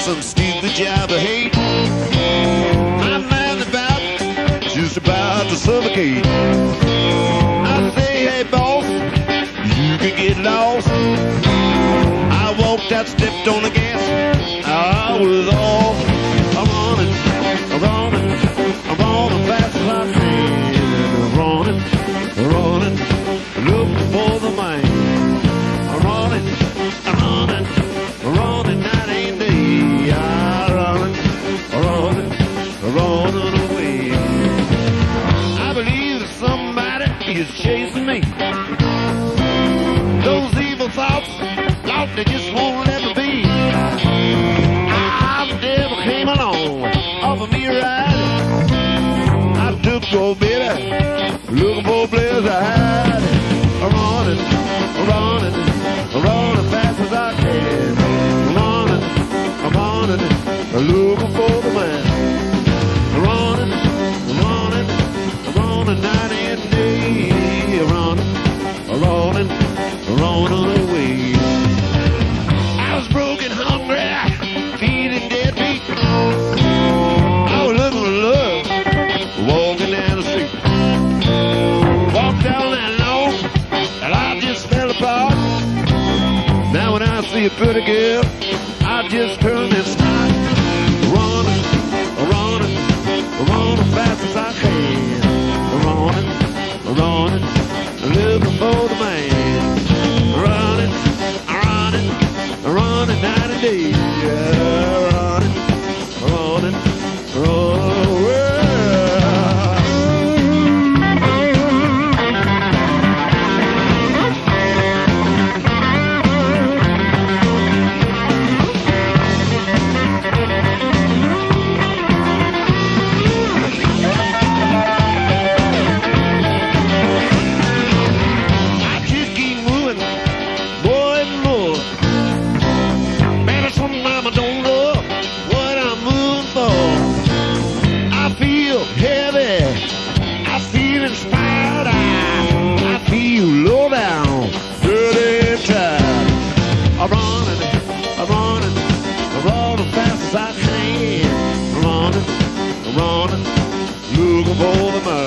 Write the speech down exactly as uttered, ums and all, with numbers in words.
some stupid job of hate. My mind about just about to suffocate. I say, hey boss, you can get lost. I walked out, stepped on the gas, I was off. I'm running, I'm running, I'm running fast as I can. I'm running, I'm running, looking for the man. I'm running, I'm running, I'm running night and day. I'm running, I'm running, I'm running away. I believe that somebody is chasing me. Those evil thoughts, Lord, they just won't let me be. Ah, the devil came along, offered me a ride. I took so bitter, looking for a place to hide. I'm running, I'm running, I'm running fast as I can. I'm running, I'm running, I'm looking for the man. I'm running, I'm running, I'm running night and day. I'm running, I'm running, I'm running away. I was broken, hungry, feeling deadbeat. I was looking for love, walking down the street. Walked down that long, and I just fell apart. Now when I see a pretty girl, I just turn and start running, running, running fast as I can. Running, running, looking for the man. Running, running, running night and day. Yeah, running, running, running away. I'm running, I'm running, I'm running fast as I can. I'm running, I'm running, looking for the man.